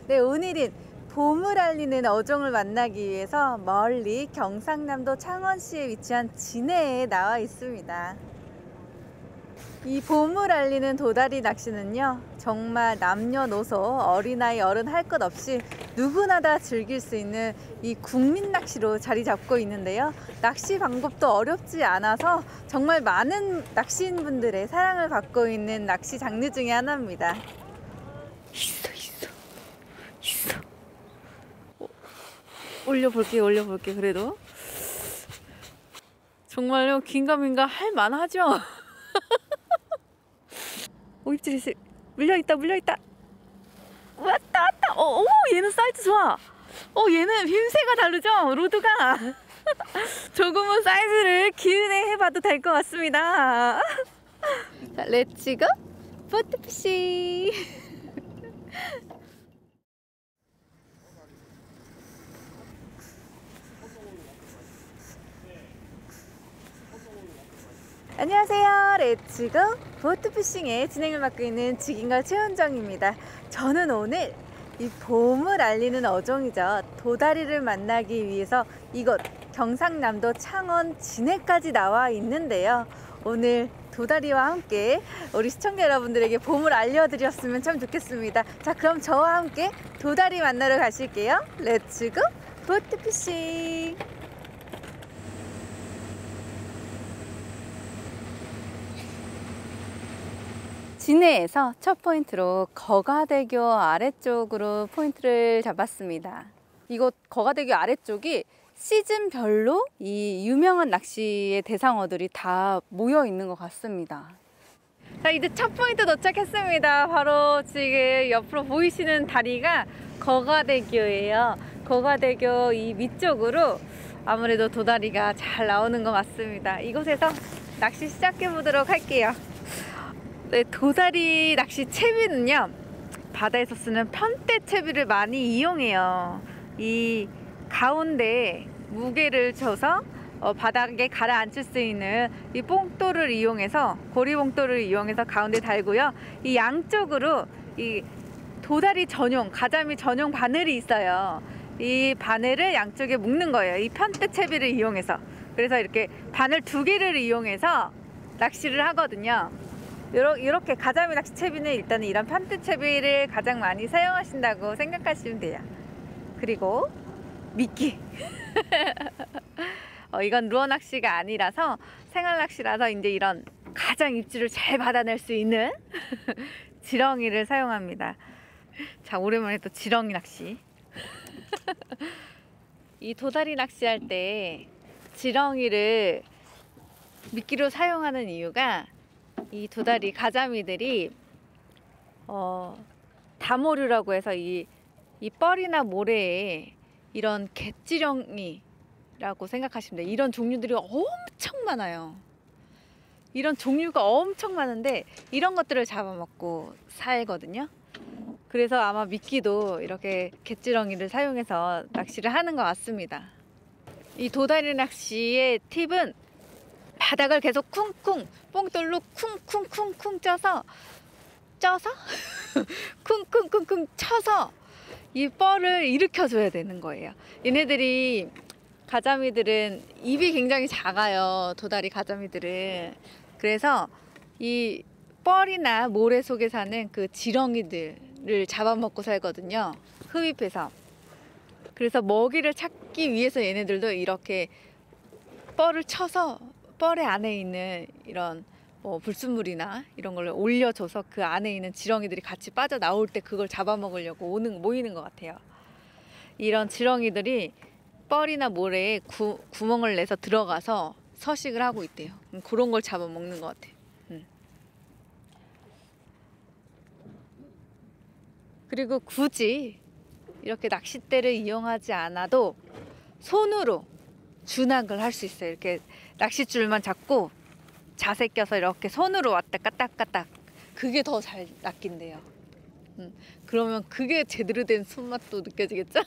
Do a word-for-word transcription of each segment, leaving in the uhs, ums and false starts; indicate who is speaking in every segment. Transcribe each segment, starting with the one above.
Speaker 1: 네, 오늘은 봄을 알리는 어종을 만나기 위해서 멀리 경상남도 창원시에 위치한 진해에 나와 있습니다. 이 봄을 알리는 도다리 낚시는요, 정말 남녀노소 어린아이 어른 할 것 없이 누구나 다 즐길 수 있는 이 국민 낚시로 자리 잡고 있는데요. 낚시 방법도 어렵지 않아서 정말 많은 낚시인분들의 사랑을 받고 있는 낚시 장르 중에 하나입니다. 있어 있어 있어. 어, 올려볼게 올려볼게. 그래도 정말요, 긴가민가 할 만하죠. 오, 입질이 물려있다 물려있다. 왔다 왔다. 어, 오, 얘는 사이즈 좋아. 어, 얘는 힘새가 다르죠, 로드가. 조금은 사이즈를 기운에 해봐도 될 것 같습니다. 자, 렛츠고 보트피싱. 안녕하세요. 렛츠고 보트피싱의 진행을 맡고 있는 직인걸 최은정입니다. 저는 오늘 이 봄을 알리는 어종이죠, 도다리를 만나기 위해서 이곳 경상남도 창원 진해까지 나와 있는데요. 오늘 도다리와 함께 우리 시청자 여러분들에게 봄을 알려드렸으면 참 좋겠습니다. 자, 그럼 저와 함께 도다리 만나러 가실게요. 렛츠고 보트피싱. 진해에서 첫 포인트로 거가대교 아래쪽으로 포인트를 잡았습니다. 이곳 거가대교 아래쪽이 시즌별로 이 유명한 낚시의 대상어들이 다 모여 있는 것 같습니다. 자, 이제 첫 포인트 도착했습니다. 바로 지금 옆으로 보이시는 다리가 거가대교예요. 거가대교 이 위쪽으로 아무래도 도다리가 잘 나오는 것 같습니다. 이곳에서 낚시 시작해 보도록 할게요. 네, 도다리 낚시 채비는요, 바다에서 쓰는 편대 채비를 많이 이용해요. 이 가운데 무게를 줘서 어, 바닥에 가라앉힐 수 있는 이 봉돌을 이용해서, 고리봉돌을 이용해서 가운데 달고요. 이 양쪽으로 이 도다리 전용, 가자미 전용 바늘이 있어요. 이 바늘을 양쪽에 묶는 거예요, 이 편대 채비를 이용해서. 그래서 이렇게 바늘 두 개를 이용해서 낚시를 하거든요. 이렇게 가자미 낚시 채비는 일단은 이런 편대 채비를 가장 많이 사용하신다고 생각하시면 돼요. 그리고 미끼. 어, 이건 루어 낚시가 아니라서 생활 낚시라서 이제 이런 가장 입질을 잘 받아낼 수 있는 지렁이를 사용합니다. 자, 오랜만에 또 지렁이 낚시. 이 도다리 낚시할 때 지렁이를 미끼로 사용하는 이유가, 이 도다리 가자미들이 어, 다모류라고 해서 이, 이 뻘이나 모래에 이런 갯지렁이라고 생각하시면 돼요. 이런 종류들이 엄청 많아요. 이런 종류가 엄청 많은데 이런 것들을 잡아먹고 살거든요. 그래서 아마 미끼도 이렇게 갯지렁이를 사용해서 낚시를 하는 것 같습니다. 이 도다리 낚시의 팁은 바닥을 계속 쿵쿵, 뽕돌로 쿵쿵쿵쿵 쪄서 쪄서 쿵쿵쿵쿵 쳐서 이 뻘을 일으켜줘야 되는 거예요. 얘네들이, 가자미들은 입이 굉장히 작아요, 도다리 가자미들은. 그래서 이 뻘이나 모래 속에 사는 그 지렁이들을 잡아먹고 살거든요, 흡입해서. 그래서 먹이를 찾기 위해서 얘네들도 이렇게 뻘을 쳐서 뻘의 안에 있는 이런 뭐 불순물이나 이런 걸 올려줘서 그 안에 있는 지렁이들이 같이 빠져나올 때 그걸 잡아먹으려고 오는, 모이는 것 같아요. 이런 지렁이들이 뻘이나 모래에 구, 구멍을 내서 들어가서 서식을 하고 있대요. 그런 걸 잡아먹는 것 같아요. 음. 그리고 굳이 이렇게 낚싯대를 이용하지 않아도 손으로 준학을 할 수 있어요. 이렇게 낚싯줄만 잡고 자세 껴서 이렇게 손으로 왔다 까딱까딱. 그게 더 잘 낚인대요. 음, 그러면 그게 제대로 된 손맛도 느껴지겠죠?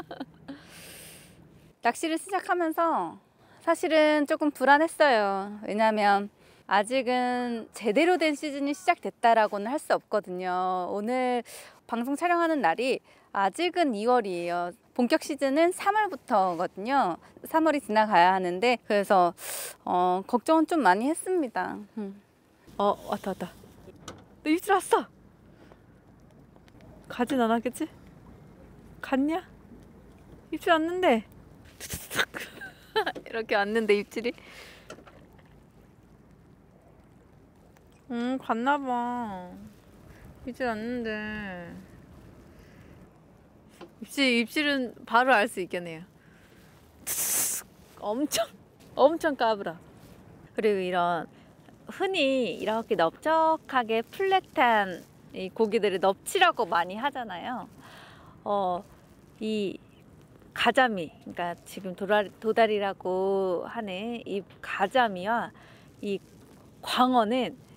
Speaker 1: 낚시를 시작하면서 사실은 조금 불안했어요. 왜냐하면 아직은 제대로 된 시즌이 시작됐다라고는 할 수 없거든요. 오늘 방송 촬영하는 날이
Speaker 2: 아직은 이월이에요. 본격 시즌은 삼월부터거든요. 삼월이 지나가야 하는데 그래서 어, 걱정은 좀 많이 했습니다. 음.
Speaker 1: 어, 왔다 왔다. 너 입질 왔어. 가진 않았겠지? 갔냐? 입질 왔는데. 이렇게 왔는데 입질이. 음, 갔나봐. 입질 왔는데. 입질, 입질은 바로 알 수 있겠네요. 엄청, 엄청 까불어. 그리고 이런 흔히 이렇게 넓적하게 플랫한 이 고기들을 넙치라고 많이 하잖아요. 어, 이 가자미, 그러니까 지금 도다리, 도다리라고 하는 이 가자미와 이 광어는